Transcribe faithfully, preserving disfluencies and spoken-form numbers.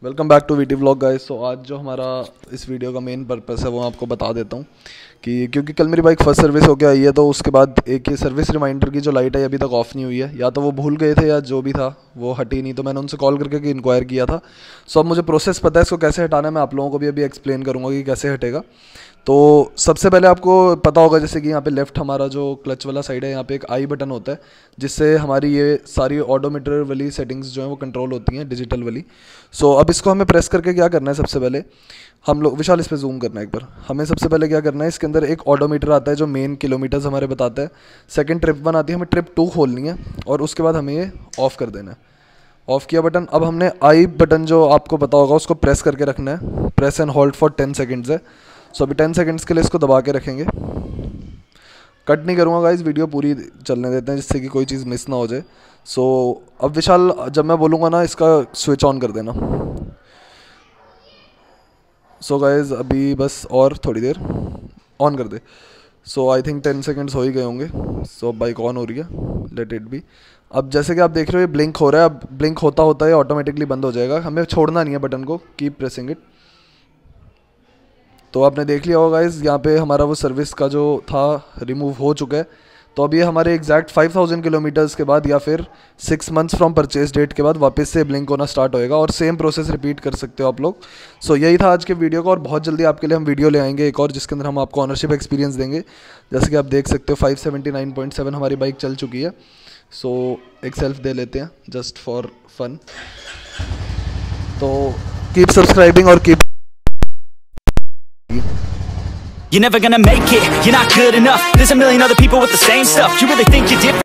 Welcome back to VT vlog guys. तो आज जो हमारा इस वीडियो का मेन पर्पस है वो आपको बता देता हूँ कि क्योंकि कल मेरी बाइक फर्स्ट सर्विस होकर आई है, तो उसके बाद एक ये सर्विस रिमाइंडर की जो लाइट है अभी तक ऑफ़ नहीं हुई है। या तो वो भूल गए थे या जो भी था वो हटी नहीं, तो मैंने उनसे कॉल करके इंक्वायर किया था। सो अब मुझे प्रोसेस पता है इसको कैसे हटाना है। मैं आप लोगों को भी अभी एक्सप्लेन करूँगा कि कैसे हटेगा। तो सबसे पहले आपको पता होगा जैसे कि यहाँ पे लेफ़्ट हमारा जो क्लच वाला साइड है, यहाँ पे एक आई बटन होता है जिससे हमारी ये सारी ऑडोमीटर वाली सेटिंग्स जो हैं वो कंट्रोल होती हैं, डिजिटल वाली। सो अब इसको हमें प्रेस करके क्या करना है, सबसे पहले हम लोग विशाल इस पे जूम करना है एक बार। हमें सबसे पहले क्या करना है, इसके अंदर एक ऑडोमीटर आता है जो मेन किलोमीटर्स हमारे बताता है। सेकंड ट्रिप वन आती है, हमें ट्रिप टू खोलनी है और उसके बाद हमें ये ऑफ़ कर देना है। ऑफ़ किया बटन। अब हमने आई बटन जो आपको पता होगा उसको प्रेस करके रखना है। Press and hold for ten seconds है। सो अभी टेन सेकेंड्स के लिए इसको दबा के रखेंगे। कट नहीं करूँगा गाइस, वीडियो पूरी चलने देते हैं जिससे कि कोई चीज़ मिस ना हो जाए। सो अब विशाल जब मैं बोलूँगा ना इसका स्विच ऑन कर देना। सो गाइस अभी बस और थोड़ी देर ऑन कर दे। So I think ten seconds हो ही गए होंगे। सो अब बाइक ऑन हो रही है, लेट इट बी। अब जैसे कि आप देख रहे हो ये ब्लिंक हो रहा है। अब ब्लिंक होता होता है ऑटोमेटिकली बंद हो जाएगा, हमें छोड़ना नहीं है बटन को, कीप प्रेसिंग इट। तो आपने देख लिया होगा गाइस, यहाँ पे हमारा वो सर्विस का जो था रिमूव हो चुका है। तो अब ये हमारे एग्जैक्ट फाइव थाउजेंड किलोमीटर्स के बाद या फिर six months from purchase date के बाद वापस से ब्लिंक होना स्टार्ट होएगा और सेम प्रोसेस रिपीट कर सकते हो आप लोग। सो so, यही था आज के वीडियो का, और बहुत जल्दी आपके लिए हम वीडियो ले आएंगे एक और जिसके अंदर हम आपको ऑनरशिप एक्सपीरियंस देंगे। जैसे कि आप देख सकते हो five seventy nine point seven हमारी बाइक चल चुकी है। सो so, एक सेल्फ दे लेते हैं जस्ट फॉर फन। तो कीप सब्सक्राइबिंग और keep You're never gonna make it, you're not good enough. There's a million other people with the same stuff. You really think you're different?